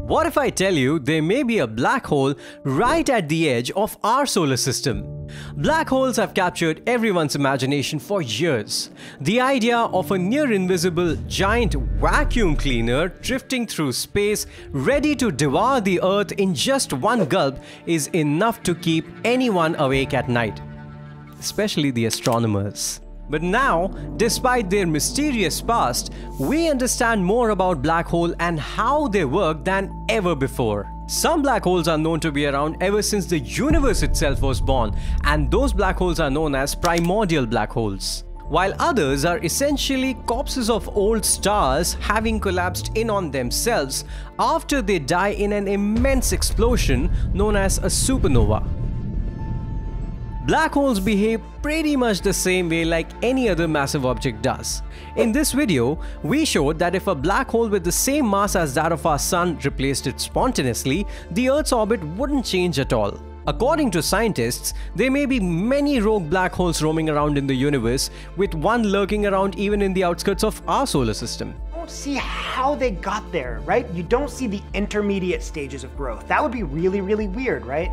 What if I tell you there may be a black hole right at the edge of our solar system? Black holes have captured everyone's imagination for years. The idea of a near-invisible giant vacuum cleaner drifting through space, ready to devour the Earth in just one gulp, is enough to keep anyone awake at night, especially the astronomers. But now, despite their mysterious past, we understand more about black holes and how they work than ever before. Some black holes are known to be around ever since the universe itself was born, and those black holes are known as primordial black holes. While others are essentially corpses of old stars having collapsed in on themselves after they die in an immense explosion known as a supernova. Black holes behave pretty much the same way like any other massive object does. In this video, we showed that if a black hole with the same mass as that of our Sun replaced it spontaneously, the Earth's orbit wouldn't change at all. According to scientists, there may be many rogue black holes roaming around in the universe, with one lurking around even in the outskirts of our solar system. You don't see how they got there, right? You don't see the intermediate stages of growth. That would be really, really weird, right?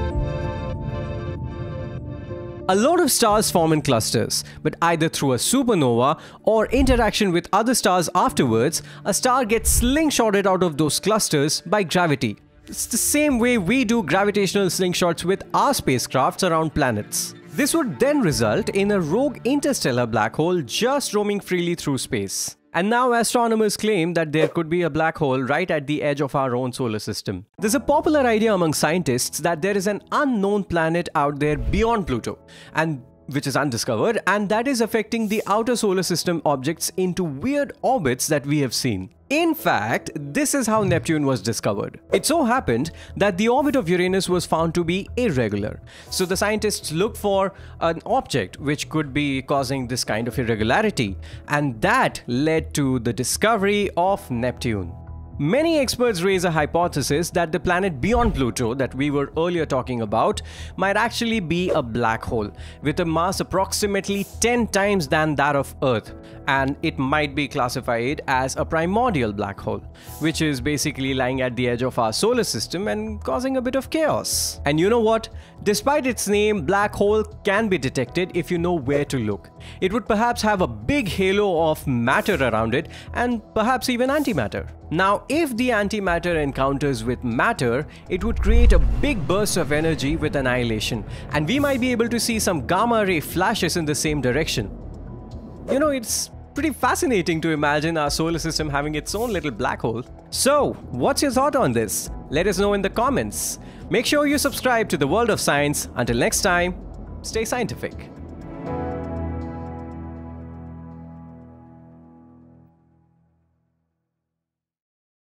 A lot of stars form in clusters, but either through a supernova or interaction with other stars afterwards, a star gets slingshotted out of those clusters by gravity. It's the same way we do gravitational slingshots with our spacecrafts around planets. This would then result in a rogue interstellar black hole just roaming freely through space. And now astronomers claim that there could be a black hole right at the edge of our own solar system. There's a popular idea among scientists that there is an unknown planet out there beyond Pluto, which is undiscovered, and that is affecting the outer solar system objects into weird orbits that we have seen. In fact, this is how Neptune was discovered. It so happened that the orbit of Uranus was found to be irregular. So the scientists looked for an object which could be causing this kind of irregularity, and that led to the discovery of Neptune. Many experts raise a hypothesis that the planet beyond Pluto that we were earlier talking about might actually be a black hole with a mass approximately 10 times than that of Earth, and it might be classified as a primordial black hole, which is basically lying at the edge of our solar system and causing a bit of chaos. And you know what? Despite its name, black hole can be detected if you know where to look. It would perhaps have a big halo of matter around it and perhaps even antimatter. Now, if the antimatter encounters with matter, it would create a big burst of energy with annihilation, and we might be able to see some gamma ray flashes in the same direction. You know, it's pretty fascinating to imagine our solar system having its own little black hole. So, what's your thought on this? Let us know in the comments. Make sure you subscribe to the World of Science. Until next time, stay scientific.